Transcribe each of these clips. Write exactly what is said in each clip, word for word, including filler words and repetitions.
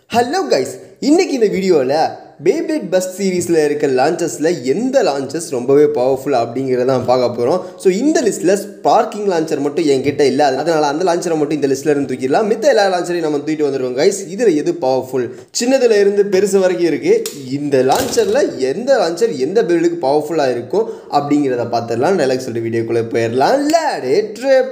Hello guys, இன்னைக்கு இந்த வீடியோல beyblade bus சீரிஸ்ல இருக்க லான்ச்சஸ்ல எந்த லான்ச்சஸ் ரொம்பவே பவர்ஃபுல் அப்படிங்கறத நான் பார்க்க போறோம். சோ இந்த லிஸ்ட்ல ஸ்பார்க்கிங் லான்ச்சர் மட்டும் என்கிட்ட இல்ல. அதனால அந்த லான்ச்சரை மட்டும் இந்த லிஸ்ட்ல இருந்து தூக்கிடலாம். மித்த எல்லா லான்ச்சரையும் நம்ம தூக்கிட்டு வந்துருவோம் guys. இதுல எது பவர்ஃபுல்? சின்னதுல இருந்து பெருசு வரைக்கும் இருக்கு. இந்த லான்ச்சர்ல எந்த லான்ச்சர் எந்த பில்டுக்கு பவர்ஃபுல்லா இருக்கும் அப்படிங்கறத பார்த்தறலாம். ரிலாக்ஸ் சொல்ற வீடியோக்குள்ள போயிரலாம். Let rip.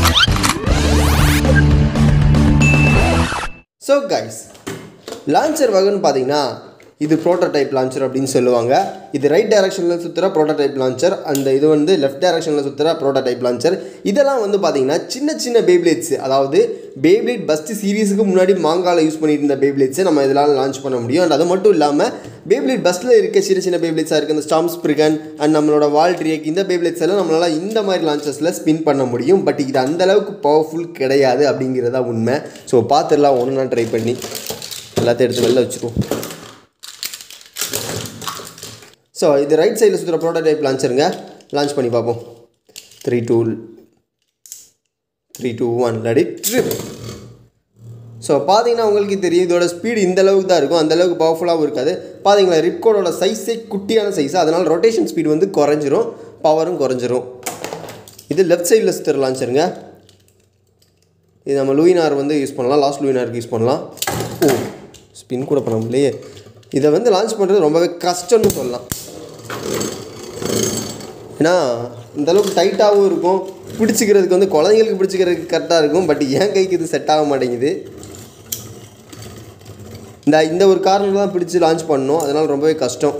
So guys, launcher வகன்னு பார்த்தீங்கன்னா இது ப்ரோட்டோடைப் லான்ச்சர் அப்படின்னு சொல்லுவாங்க. இது ரைட் டைரக்ஷனில் சுற்றுற ப்ரோட்டோடைப் லான்ச்சர், அந்த இது வந்து லெஃப்ட் டைரக்ஷனில் சுற்றுற ப்ரோட்டோடைப் லான்ச்சர். இதெல்லாம் வந்து பார்த்தீங்கன்னா சின்ன சின்ன பேப்ளேட்ஸ், அதாவது பேப்ளேட் பஸ்ட் சீரீஸுக்கு முன்னாடி மாங்காவில் யூஸ் பண்ணிட்டு இருந்த பேப்ளேட்ஸை நம்ம இதெல்லாம் லான்ச் பண்ண முடியும். அண்ட் அது மட்டும் இல்லாமல் பேப்ளேட் பஸ்ட்டில் இருக்க சின்ன சின்ன பேப்ளேட்ஸாக இருக்குது, இந்த ஸ்டாம் ஸ்ப்ரிகன் அண்ட் நம்மளோட வால் ட்ரியக், இந்த பேப்ளேட்ஸ் எல்லாம் நம்மளால் இந்த மாதிரி லான்ச்சஸில் ஸ்பின் பண்ண முடியும். பட் இது அந்தளவுக்கு பவர்ஃபுல் கிடையாது அப்படிங்கிறதா உண்மை. ஸோ பார்த்துடலாம் ஒன்று நான் ட்ரை பண்ணி எல்லாத்தையும் எடுத்து வெளில வச்சுருவோம். ஸோ இது ரைட் சைடில் சுற்றுற ப்ரோட்டோடைப் லான்ச்சருங்க. லான்ச் பண்ணி பார்ப்போம். Three two three two one let it rip. So பார்த்தீங்கன்னா உங்களுக்கு தெரியும் இதோட ஸ்பீடு இந்த அளவுக்கு தான் இருக்கும், அந்தளவுக்கு பவர்ஃபுல்லாகவும் இருக்காது. பார்த்தீங்களா ரிப்கோடோட சைஸே குட்டியான சைஸு, அதனால் ரொட்டேஷன் ஸ்பீடு வந்து குறைஞ்சிரும், பவரும் குறைஞ்சிரும். இது லெஃப்ட் சைடில் சுற்றுற லான்ச்சருங்க. இது நம்ம லூயினார் வந்து யூஸ் பண்ணலாம், லாஸ்ட் லூயினாருக்கு யூஸ் பண்ணலாம். ஓ ஸ்பின் கூட பண்ண முடியலையே. இதை வந்து லான்ச் பண்ணுறது ரொம்பவே கஷ்டம்னு சொல்லலாம். ஏன்னா இந்தளவுக்கு டைட்டாகவும் இருக்கும், பிடிச்சிக்கிறதுக்கு வந்து குழந்தைங்களுக்கு பிடிச்சிக்கிறதுக்கு கரெக்டாக இருக்கும். பட் என் கைக்கு இது செட் ஆக மாட்டேங்குது. இந்த இந்த ஒரு காரணம் தான் பிடிச்சி லான்ச் பண்ணணும், அதனால் ரொம்பவே கஷ்டம்.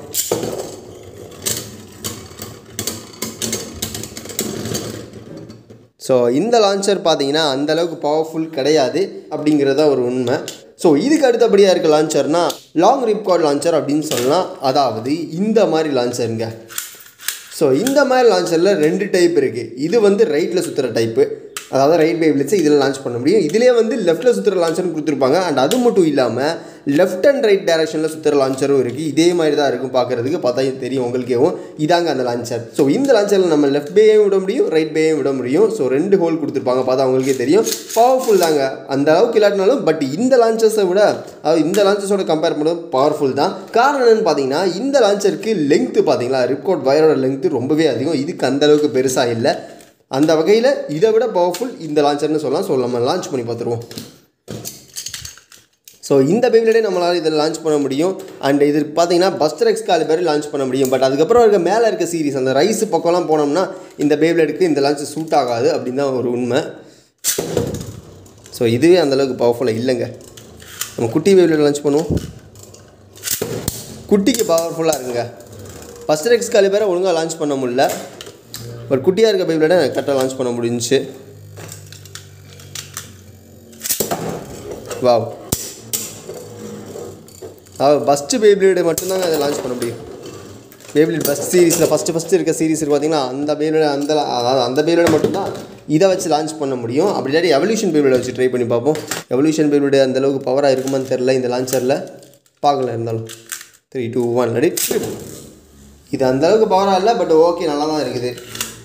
ஸோ இந்த லான்ச்சர் பார்த்தீங்கன்னா அந்தளவுக்கு பவர்ஃபுல் கிடையாது அப்படிங்கிறத ஒரு உண்மை. ஸோ இதுக்கு அடுத்தபடியாக இருக்க லான்ச்சர்னா லாங் ரிப்கார்ட் லான்ச்சர் அப்படின்னு சொல்லலாம். அதாவது இந்த மாதிரி லான்ச்சருங்க. ஸோ இந்த மாதிரி லான்ச்சரில் ரெண்டு டைப் இருக்குது. இது வந்து ரைட்டில் சுற்றுற டைப்பு, அதாவது ரைட் பேப்ளேட்ஸை இதில் லான்ச் பண்ண முடியும். இதிலே வந்து லெஃப்ட்டில் சுற்றுற லான்ச்சர்னு கொடுத்துருப்பாங்க. அண்ட் அது மட்டும் இல்லாமல் லெஃப்ட் அண்ட் ரைட் டைரக்ஷனில் சுற்றுற லான்ச்சரும் இருக்குது. இதே மாதிரி தான் இருக்கும் பார்க்குறதுக்கு, பார்த்தா தெரியும் உங்களுக்கேவும். இதாங்க அந்த லான்ச்சர். ஸோ இந்த லான்ச்சரில் நம்ம லெஃப்ட் பேயும் விட முடியும், ரைட் பேயும் விட முடியும். ஸோ ரெண்டு ஹோல் கொடுத்துருப்பாங்க, பார்த்தா உங்களுக்கே தெரியும். பவர்ஃபுல் தாங்க, அந்த அளவுக்கு இல்லாட்டினாலும். பட் இந்த லான்ச்சர்ஸை விட, அதாவது இந்த லான்ச்சர்ஸோட கம்பேர் பண்ணும்போது பவர்ஃபுல் தான். காரணம் என்னென்னு பார்த்தீங்கன்னா இந்த லான்ச்சருக்கு லெங்க்த்து பார்த்தீங்களா, ரிப்கார்ட் வயரோட லெங்க்த்து ரொம்பவே அதிகம். இதுக்கு அந்தளவுக்கு பெருசாக இல்லை. அந்த வகையில் இதை விட பவர்ஃபுல் இந்த லான்ச்சர்னு சொல்லலாம். ஸோ நம்ம லான்ச் பண்ணி பார்த்துருவோம். ஸோ இந்த பேப்ளேடே நம்மளால் இதில் லான்ச் பண்ண முடியும். அண்ட் இது பார்த்தீங்கன்னா பஸ்டர் எக்ஸ்காலிபர் லான்ச் பண்ண முடியும். பட் அதுக்கப்புறம் இருக்க மேலே இருக்க சீரிஸ் அந்த ரைஸ் பக்கம்லாம் போனோம்னா இந்த பேப்ளேடுக்கு இந்த லான்ச் சூட் ஆகாது அப்படின்னு தான் ஒரு உண்மை. ஸோ இதுவே அந்தளவுக்கு பவர்ஃபுல்லாக இல்லைங்க. நம்ம குட்டி பேப்ளேட் லான்ச் பண்ணுவோம். குட்டிக்கு பவர்ஃபுல்லாக இருக்குங்க. பஸ்டர் எக்ஸ்காலிபரை ஒழுங்காக லான்ச் பண்ண முடியல. ஒரு குட்டியாக இருக்க பேப்ளேடை கரெக்டாக லான்ச் பண்ண முடிஞ்சிச்சு. வாவ், அதாவது ஃபஸ்ட்டு பேப்ளேடு மட்டும்தாங்க அதை லான்ச் பண்ண முடியும். பேப்ளேட் ஃபஸ்ட் சீரீஸில் ஃபஸ்ட்டு ஃபஸ்ட்டு இருக்க சீரீஸ் இருக்குது பார்த்தீங்கன்னா, அந்த பேப்ளேடு அந்த அதாவது அந்த பேப்ளேடு மட்டும்தான் இதை வச்சு லான்ச் பண்ண முடியும். அப்படி இல்லாட்டி எவல்யூஷன் பேப்ளேடை வச்சு ட்ரை பண்ணி பார்ப்போம். எவல்யூஷன் பேப்ளேடு அந்தளவுக்கு பவராக இருக்குமான்னு தெரில இந்த லான்ச்சரில், பார்க்கல. இருந்தாலும் த்ரீ டூ ஒன் ரெடி. இது அந்தளவுக்கு பவராக இல்லை, பட் ஓகே, நல்லா தான் இருக்குது.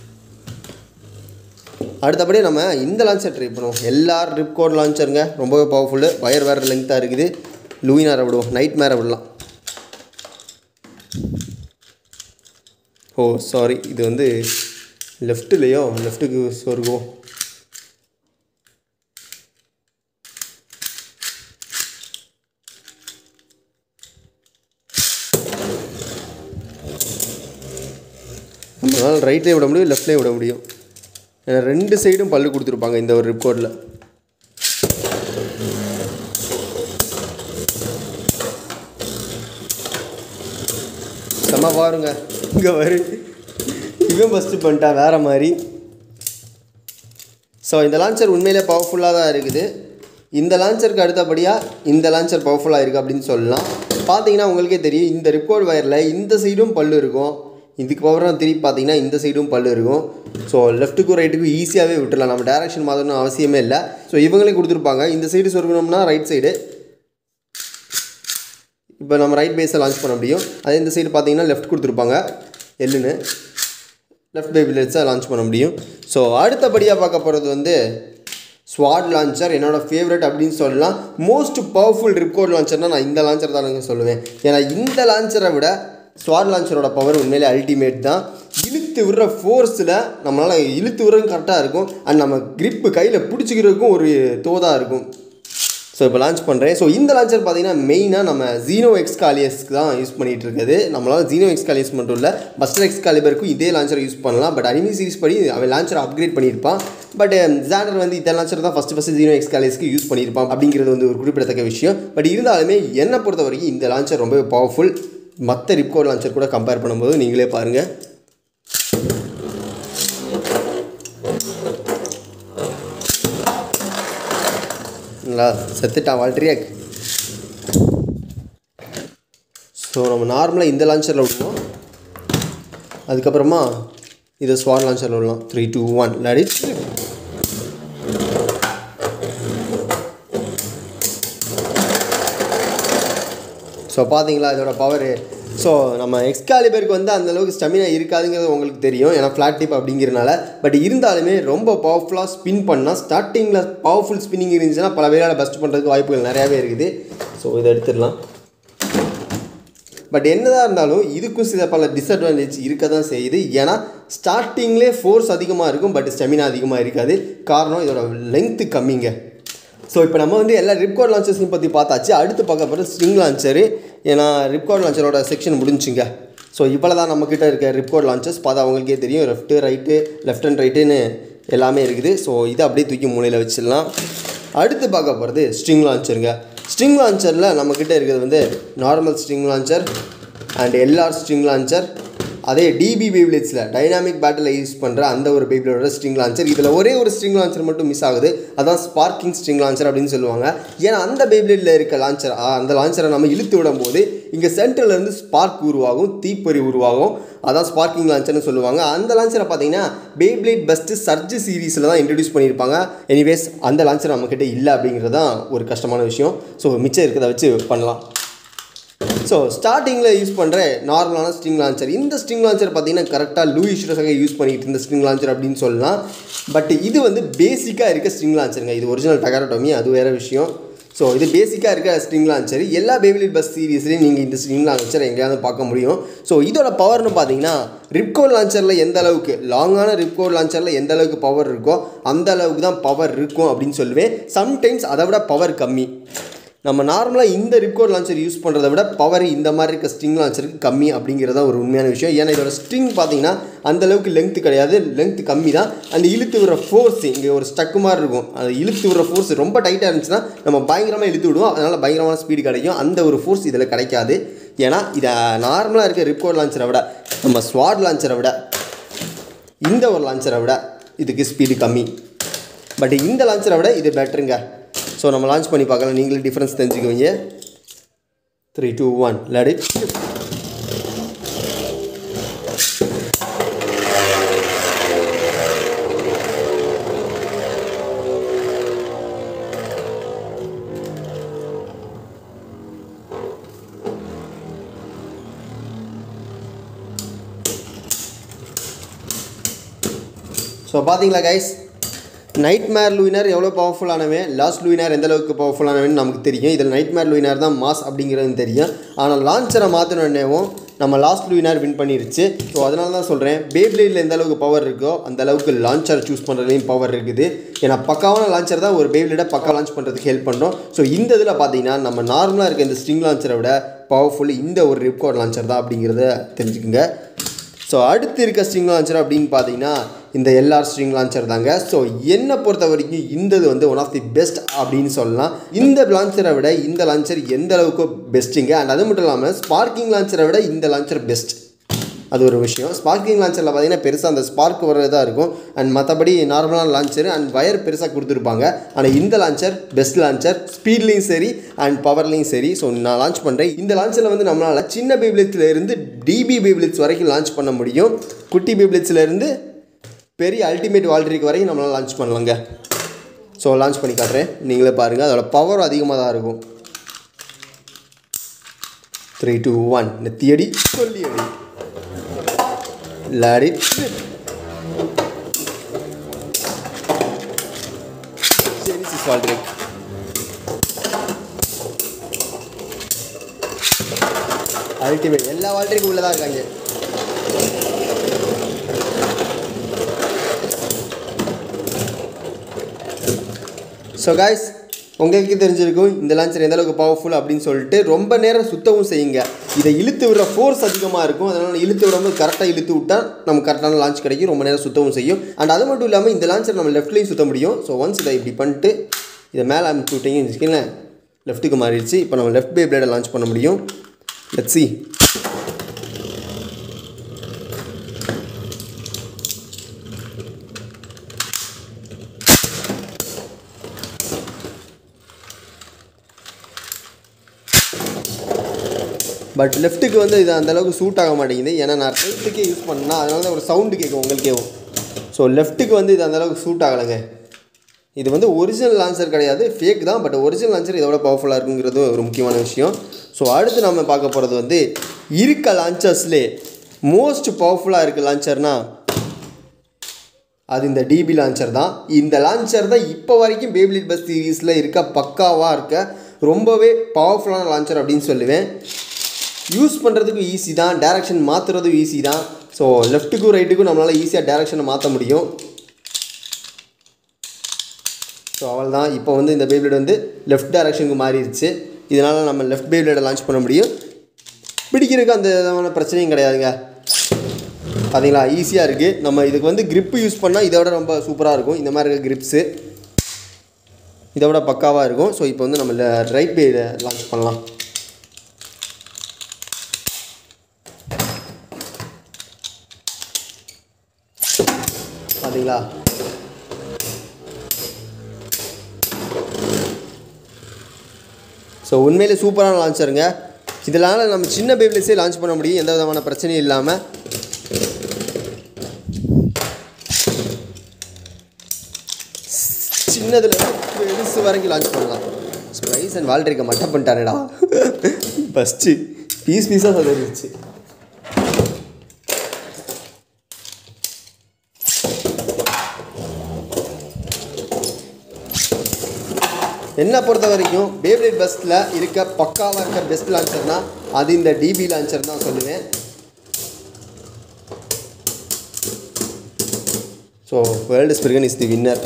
அடுத்தபடியே நம்ம இந்த லான்ச்சர் ட்ரை பண்ணுவோம். எல்லார் ரிப்கார்ட் லான்ச்சருங்க, ரொம்பவே பவர்ஃபுல்லு. வயர் வேறு லெங்க்த்தாக இருக்குது. லூயினாரை விடுவோம், நைட் மேரை விடலாம். ஓ சாரி, இது வந்து லெஃப்ட்லேயோ, லெஃப்ட்டுக்கு சொருகுவோம். நம்மளால் ரைட்லேயே விட முடியும், லெஃப்ட்லேயே விட முடியும். ஏன்னா ரெண்டு சைடும் பல்லு கொடுத்துருப்பாங்க இந்த ஒரு ரிப்கார்டில். செம்ம பாருங்க, இங்கே வரு இவன் ஃபஸ்ட்டு பண்ணிட்டா வேறு மாதிரி. ஸோ இந்த லான்ச்சர் உண்மையிலே பவர்ஃபுல்லாக தான் இருக்குது. இந்த லான்ச்சருக்கு அடுத்தபடியாக இந்த லான்ச்சர் பவர்ஃபுல்லாக இருக்குது அப்படின்னு சொல்லலாம். பார்த்தீங்கன்னா உங்களுக்கே தெரியும், இந்த ரிப்கார்ட் வயரில் இந்த சைடும் பல்லு இருக்கும், இதுக்கு பவராக திருப்பி பார்த்தீங்கன்னா இந்த சைடும் பல்லு இருக்கும். ஸோ லெஃப்ட்டுக்கும் ரைட்டுக்கும் ஈஸியாகவே விட்டுடலாம், நம்ம டேரக்ஷன் மாற்றணும் அவசியமே இல்லை. ஸோ இவங்களே கொடுத்துருப்பாங்க. இந்த சைடு சொருகணும்னா ரைட் சைடு, இப்போ நம்ம ரைட் பேஸை லான்ச் பண்ண முடியும். அதே இந்த சைடு பார்த்தீங்கன்னா லெஃப்ட் கொடுத்துருப்பாங்க, எல்லுன்னு லெஃப்ட் பேப்ளேட்ஸை லான்ச் பண்ண முடியும். ஸோ அடுத்தபடியாக பார்க்க போகிறது வந்து ஸ்வாட் லான்ச்சர் என்னோட ஃபேவரட் அப்படின்னு சொல்லலாம். மோஸ்ட் பவர்ஃபுல் ரிப்கார்ட் லான்ச்சர்னால் நான் இந்த லான்ச்சர் தானுங்க சொல்லுவேன். ஏன்னா இந்த லான்ச்சரை விட ஸ்வாட் லான்ச்சரோட பவர் உண்மையிலே அல்டிமேட் தான். இழுத்து விடுற ஃபோர்ஸில் நம்மளால் இழுத்து விடுறதும் கரெக்டாக இருக்கும், அண்ட் நம்ம கிரிப்பு கையில் பிடிச்சிக்கிறதுக்கும் ஒரு தோதாக இருக்கும். ஸோ இப்போ லான்ச் பண்ணுறேன். ஸோ இந்த லான்ச்சர் பார்த்தீங்கன்னா மெயினாக நம்ம ஜீனோ எக்ஸ்காலியஸ்க்கு தான் யூஸ் பண்ணிகிட்டு இருக்குது. நம்மளால் ஜீனோ எக்ஸ்காலியஸ் மட்டும் இல்லை, பஸ்டர் எக்ஸ்காலிபருக்கும் இதே லான்ச்சர் யூஸ் பண்ணலாம். பட் அனிமி சீரிஸ் படி அவன் லான்ச்சர் அப்கிரேட் பண்ணியிருப்பான். பட் ஜானர் வந்து இந்த லான்ச்சர் தான் ஃபஸ்ட்டு ஃபஸ்ட்டு ஜீனோ எக்ஸ்காலியஸ்க்கு யூஸ் பண்ணியிருப்பான் அப்படிங்கிறது வந்து ஒரு குறிப்பிடத்தக்க விஷயம். பட் இருந்தாலுமே என்னை பொறுத்த வரைக்கும் இந்த லான்ச்சர் ரொம்பவே பவர்ஃபுல். மற்ற ரிப்கார்ட் லான்ச்சர் கூட கம்பேர் பண்ணும்போது நீங்களே பாருங்கள். செத்துட்டான் வால்ட்ரியாக். ஸோ நம்ம நார்மலாக இந்த லான்ச்சரில் விடுவோம், அதுக்கப்புறமா இதை ஸ்வாட் லான்ச்சரில் விடலாம். Three two one let it. So பார்த்தீங்களா இதோட பவரு. ஸோ நம்ம எக்ஸ்காலிபருக்கு வந்து அந்தளவுக்கு ஸ்டெமினா இருக்காதுங்கிறது உங்களுக்கு தெரியும், ஏன்னா ஃப்ளாட் டிப் அப்படிங்கிறனால. பட் இருந்தாலுமே ரொம்ப பவர்ஃபுல்லாக ஸ்பின் பண்ணால், ஸ்டார்டிங்கில் பவர்ஃபுல் ஸ்பின்னிங் இருந்துச்சுன்னா பல பேரால் பெஸ்ட் பண்ணுறதுக்கு வாய்ப்புகள் நிறையாவே இருக்குது. ஸோ இதை எடுத்துடலாம். பட் என்னதான் இருந்தாலும் இதுக்கும் சில பல டிஸ்அட்வான்டேஜ் இருக்க தான் செய்யுது. ஏன்னா ஸ்டார்டிங்லேயே ஃபோர்ஸ் அதிகமாக இருக்கும், பட் ஸ்டெமினா அதிகமாக இருக்காது. காரணம் இதோட லென்த்து கம்மிங்க. ஸோ இப்போ நம்ம வந்து எல்லா ரிப்கார்ட் லான்ச்சர்ஸையும் பற்றி பார்த்தாச்சு. அடுத்து பார்க்க போகிறது ஸ்ட்ரிங் லான்ச்சரு. ஏன்னா ரிப்கார்ட் லான்ச்சரோட செக்ஷன் முடிஞ்சுங்க. ஸோ இவ்வளோ தான் நம்மக்கிட்ட இருக்க ரிப்கார்ட் லான்ச்சர்ஸ். பார்த்தா அவங்களுக்கே தெரியும், லெஃப்ட்டு ரைட்டு லெஃப்ட் அண்ட் ரைட்டுன்னு எல்லாமே இருக்குது. ஸோ இதை அப்படியே தூக்கி மூலையில் வச்சிடலாம். அடுத்து பார்க்க போகிறது ஸ்ட்ரிங் லான்ச்சருங்க. ஸ்ட்ரிங் லான்ச்சரில் நம்மக்கிட்ட இருக்கிறது வந்து normal string launcher and L R string launcher. அதே டிபி பேப்ளேட்ஸில் டைனாமிக் பேட்டில் யூஸ் பண்ணுற அந்த ஒரு பேப்ளேடோட ஸ்ட்ரிங் லான்ச்சர். இதில் ஒரே ஒரு ஸ்ட்ரிங் லான்ச்சர் மட்டும் மிஸ் ஆகுது, அதான் ஸ்பார்க்கிங் ஸ்ட்ரிங் லான்ச்சர் அப்படின்னு சொல்லுவாங்க. ஏன்னா அந்த பேப்ளேட்டில் இருக்க லான்ச்சர், அந்த லான்ச்சரை நம்ம இழுத்து விடும் போது இங்கே சென்டர்லேருந்து ஸ்பார்க் உருவாகும், தீப்பொறி உருவாகும். அதான் ஸ்பார்க்கிங் லான்ச்சர்னு சொல்லுவாங்க. அந்த லான்ச்சரை பார்த்தீங்கன்னா பேப்ளேட் பெஸ்ட்டு சர்ஜ் சீரீஸில் தான் இன்ட்ரடியூஸ் பண்ணியிருப்பாங்க. எனிவேஸ் அந்த லான்ச்சர் நம்மக்கிட்ட இல்லை அப்படிங்கிறது தான் ஒரு கஷ்டமான விஷயம். ஸோ மிச்சம் இருக்கிறத வச்சு பண்ணலாம். ஸோ ஸ்டார்டிங்கில் யூஸ் பண்ணுற நார்மலான ஸ்ட்ரிங் லான்ச்சர். இந்த ஸ்ட்ரிங் லான்ச்சர் பார்த்தீங்கன்னா கரெக்டாக லூ இஷ்யூஸாக யூஸ் பண்ணிகிட்டு இருந்த ஸ்ட்ரிங் லான்ச்சர் அப்படின்னு சொல்லலாம். பட் இது வந்து பேசிக்காக இருக்க ஸ்ட்ரிங் லான்ச்சருங்க. இது ஒரிஜினல் டகாரோட்டோமி, அது வேறு விஷயம். ஸோ இது பேசிக்காக இருக்க ஸ்ட்ரிங் லான்ச்சர். எல்லா பேப்ளேட் பஸ் சீரீஸ்லையும் நீங்கள் இந்த ஸ்ட்ரிங் லான்ச்சர் எங்கேயாவது பார்க்க முடியும். ஸோ இதோட பவர்னு பார்த்தீங்கன்னா ரிப்கார்ட் லான்ச்சரில் எந்த அளவுக்கு லாங்கான ரிப்கார்ட் லான்ச்சரில் எந்த அளவுக்கு பவர் இருக்கோ அந்த அளவுக்கு தான் பவர் இருக்கும் அப்படின்னு சொல்லுவேன். சம்டைம்ஸ் அதை விட பவர் கம்மி. நம்ம நார்மலாக இந்த ரிப்கார்ட் லான்ச்சர் யூஸ் பண்ணுறதை விட பவர் இந்த மாதிரி இருக்க ஸ்ட்ரிங் லான்ச்சருக்கு கம்மி அப்படிங்கிறத ஒரு உண்மையான விஷயம். ஏன்னா இதோட ஸ்ட்ரிங் பார்த்தீங்கன்னா அந்தளவுக்கு லென்த்து கிடையாது, லென்த்து கம்மி தான். அந்த இழுத்து விடுற ஃபோர்ஸ் இங்கே ஒரு ஸ்டக்கு மாதிரி இருக்கும். அந்த இழுத்து விடுற ஃபோர்ஸ் ரொம்ப டைட்டாக இருந்துச்சுன்னா நம்ம பயங்கரமாக இழுத்து விடுவோம், அதனால் பயங்கரமான ஸ்பீடு கிடைக்கும். அந்த ஒரு ஃபோர்ஸ் இதில் கிடைக்காது. ஏன்னா இதை நார்மலாக இருக்க ரிப்கார்ட் லான்ச்சரை விட, நம்ம ஸ்வாட் லான்ச்சரை விட, இந்த ஒரு லான்ச்சரை விட இதுக்கு ஸ்பீடு கம்மி. பட் இந்த லான்ச்சரை விட இது பெட்டருங்க. ஸோ நம்ம லான்ச் பண்ணி பார்க்கலாம், நீங்களே டிஃப்ரென்ஸ் தெரிஞ்சுக்குவீங்க. Three two one let it. So பார்த்தீங்களா கைஸ், நைட்மேர் லூயினர் எவ்வளோ பவர்ஃபுல்லானவன், லாஸ்ட் லூயினர் எந்த அளவுக்கு பவர்ஃபுல்லானவன் நமக்கு தெரியும். இதில் நைட்மேர் லூயினர் தான் மாஸ் அப்படிங்கிறது தெரியும். ஆனால் லான்ச்சரை மாற்றினோடனேவும் நம்ம லாஸ்ட் லூயினர் வின் பண்ணிருச்சு. ஸோ அதனால தான் சொல்கிறேன், பேப்ளேடில் எந்த அளவுக்கு பவர் இருக்கோ அந்த அளவுக்கு லான்ச்சர் சூஸ் பண்ணுறதுலையும் பவர் இருக்குது. ஏன்னா பக்காவான லான்ச்சர் தான் ஒரு பேப்ளேடை பக்கா லான்ச் பண்ணுறதுக்கு ஹெல்ப் பண்ணுறோம். ஸோ இந்த இதில் பார்த்தீங்கன்னா நம்ம நார்மலாக இருக்க இந்த ஸ்ட்ரிங் லான்ச்சரை விட பவர்ஃபுல் இந்த ஒரு ரிப்கார்ட் லான்ச்சர் தான் அப்படிங்கிறத தெரிஞ்சுக்குங்க. ஸோ அடுத்து இருக்க ஸ்ட்ரிங் லான்ச்சர் அப்படின்னு பார்த்தீங்கன்னா இந்த எல்ஆர் ஸ்ட்ரிங் லான்ச்சர் தாங்க. ஸோ என்னை பொறுத்த வரைக்கும் இந்த வந்து ஒன் ஆஃப் தி பெஸ்ட் அப்படின்னு சொல்லலாம். இந்த லான்ச்சரை விட இந்த லான்ச்சர் எந்த அளவுக்கு பெஸ்ட்டுங்க. அண்ட் அது மட்டும் இல்லாமல் ஸ்பார்க்கிங் லான்ச்சரை விட இந்த லான்ச்சர் பெஸ்ட், அது ஒரு விஷயம். ஸ்பார்க்கிங் லான்ச்சரில் பார்த்தீங்கன்னா பெருசாக அந்த ஸ்பார்க் வரதாக இருக்கும். அண்ட் மற்றபடி நார்மலான லான்ச்சர் அண்ட் வயர் பெருசாக கொடுத்துருப்பாங்க. ஆனால் இந்த லான்ச்சர் பெஸ்ட் லான்ச்சர், ஸ்பீட்லேயும் சரி அண்ட் பவர்லேயும் சரி. ஸோ நான் லான்ச் பண்ணுறேன். இந்த லான்ச்சரில் வந்து நம்மளால் சின்ன பேப்ளேட்ஸில் இருந்து டிபி பேப்ளேட்ஸ் வரைக்கும் லான்ச் பண்ண முடியும். குட்டி பேப்ளேட்ஸில் இருந்து பெரிய அல்டிமேட் வால்ட்ரிக் வரைக்கும் நம்மளால் லான்ச் பண்ணலாங்க. ஸோ லான்ச் பண்ணி காட்டுறேன், நீங்களே பாருங்கள். அதோட பவர் அதிகமாக தான் இருக்கும். த்ரீ டூ ஒன் நெத்தியடி சொல்லி அடி. Let it flip. Wall trick. Ultimate. எல்லா வால் ட்ரிக்கும் உள்ளதாக இருக்காங்க. ஸோ காய்ஸ், உங்களுக்கு தெரிஞ்சிருக்கும் இந்த லான்ச்சர் எந்த அளவுக்கு பவர்ஃபுல் அப்படின்னு சொல்லிட்டு. ரொம்ப நேரம் சுத்தவும் செய்யுங்க. இதை இழுத்து விடுற ஃபோர்ஸ் அதிகமாக இருக்கும். அதனால் இழுத்து விடும்போது கரெக்டாக இழுத்து விட்டால் நமக்கு கரெக்டான லான்ச் கிடைக்கும். ரொம்ப நேரம் சுத்தவும் செய்யும். அண்ட் அது மட்டும் இல்லாமல் இந்த லான்ச்சர் நம்ம லெஃப்ட்லேயும் சுற்ற முடியும். ஸோ ஒன்ஸ் இதை இப்படி பண்ணிட்டு இதை மேலே அமுச்சு விட்டீங்கன்னு வச்சுக்கோங்களேன், லெஃப்ட்டுக்கு மாறிடுச்சு. இப்போ நம்ம லெஃப்ட் பேப்ளேடை லான்ச் பண்ண முடியும். Let's see. பட் லெஃப்ட்டுக்கு வந்து இது அந்தளவுக்கு சூட் ஆக மாட்டேங்குது. ஏன்னா நான் ரைட்டுக்கே யூஸ் பண்ணால் அதனால தான் ஒரு சவுண்டு கேட்கும் உங்களுக்கேவும். ஸோ லெஃப்ட்டுக்கு வந்து இது அந்தளவுக்கு சூட் ஆகலைங்க. இது வந்து ஒரிஜினல் லான்ச்சர் கிடையாது, ஃபேக் தான். பட் ஒரிஜினல் லான்ச்சர் இதோட பவர்ஃபுல்லாக இருக்குங்கிறது ஒரு முக்கியமான விஷயம். ஸோ அடுத்து நம்ம பார்க்க போகிறது வந்து இருக்க லான்ச்சர்ஸ்லே மோஸ்ட் பவர்ஃபுல்லாக இருக்க லான்ச்சர்னால் அது இந்த டிபி லான்ச்சர் தான். இந்த லான்ச்சர் தான் இப்போ வரைக்கும் பேப்ளேட் பஸ் சீரீஸில் இருக்க பக்காவாக இருக்க ரொம்பவே பவர்ஃபுல்லான லான்ச்சர் அப்படின்னு சொல்லுவேன். யூஸ் பண்ணுறதுக்கும் ஈஸி தான், டேரெக்ஷன் மாற்றுறதும் ஈஸி தான். ஸோ லெஃப்ட்டுக்கும் ரைட்டுக்கும் நம்மளால் ஈஸியாக டேரெக்ஷனை மாற்ற முடியும். ஸோ அவள் தான் இப்போ வந்து இந்த பேப்ளேட் வந்து லெஃப்ட் டேரெக்ஷனுக்கு மாறிடுச்சு. இதனால் நம்ம லெஃப்ட் பேப்ளேடை லான்ச் பண்ண முடியும். பிடிக்கிறதுக்கு அந்த விதமான பிரச்சனையும் கிடையாதுங்க. பார்த்தீங்களா, ஈஸியாக இருக்குது. நம்ம இதுக்கு வந்து கிரிப்பு யூஸ் பண்ணால் இதை விட ரொம்ப சூப்பராக இருக்கும். இந்த மாதிரி இருக்க கிரிப்ஸு இதை விட பக்காவாக இருக்கும். ஸோ இப்போ வந்து நம்ம ரைட் பேப்ளேடை லான்ச் பண்ணலாம். பார்த்தீங்களா, ஸோ உண்மையிலே சூப்பரான லான்ச்சருங்க. இதனால் நம்ம சின்ன பேப்ளேட்ஸே லான்ச் பண்ண முடியும், எந்த விதமான பிரச்சனையும் இல்லாமல். சின்னதில் பெருசு வரைக்கும் லான்ச் பண்ணலாம். ஸ்ப்ரைஸ் அண்ட் வால் ட்ரிக்கை மட்டும் பண்ணிட்டானேடா. ஃபஸ்ட்டு பீஸ் பீஸாக சொல்லிடுச்சு. என்னை பொறுத்த வரைக்கும் பேப்ளேட் பஸ்ஸில் இருக்க பக்காவாக இருக்க பெஸ்ட் லான்ச்சர்னால் அது இந்த டிபி லான்ச்சர் தான் சொல்லுவேன். So world Spriggan is the winner.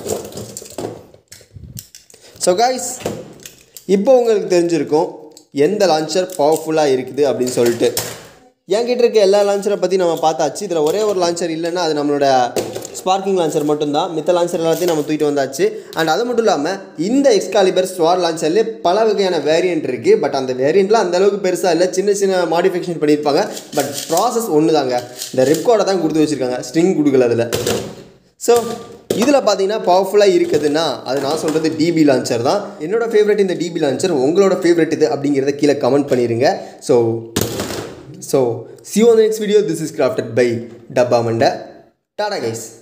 So guys, இப்போ உங்களுக்கு தெரிஞ்சிருக்கும் எந்த லான்ச்சர் பவர்ஃபுல்லாக இருக்குது அப்படின்னு சொல்லிட்டு. என்கிட்ட இருக்க எல்லா லான்ச்சரை பற்றி நம்ம பார்த்தாச்சு. இதில் ஒரே ஒரு லான்ச்சர் இல்லைன்னா அது நம்மளோட ஸ்பார்க்கிங் லான்ச்சர் மட்டும்தான். மித்த லான்ச்சர் எல்லாத்தையும் நம்ம தூக்கிட்டு வந்தாச்சு. அண்ட் அது மட்டும் இல்லாமல் இந்த எக்ஸ்காலிபர் ஸ்வார் லான்ச்சர்லேயே பல வகையான வேரியன்ட் இருக்குது. பட் அந்த வேரியண்ட்லாம் அந்தளவுக்கு பெருசாக இல்லை, சின்ன சின்ன மாடிஃபிகேஷன் பண்ணியிருப்பாங்க. பட் ப்ராசஸ் ஒன்று தாங்க. இந்த ரிப்கார்டை தான் கொடுத்து வச்சுருக்காங்க, ஸ்ட்ரிங் கொடுக்கல அதில். ஸோ இதில் பார்த்தீங்கன்னா பவர்ஃபுல்லாக இருக்குதுன்னா அது நான் சொல்கிறது டிபி லான்ச்சர் தான். என்னோட ஃபேவரட் இந்த டிபி லான்ச்சர். உங்களோட ஃபேவரட் இது அப்படிங்கிறத கீழே கமெண்ட் பண்ணிடுங்க. So so see you on the next video. This is crafted by Dabba Manda. Tata guys.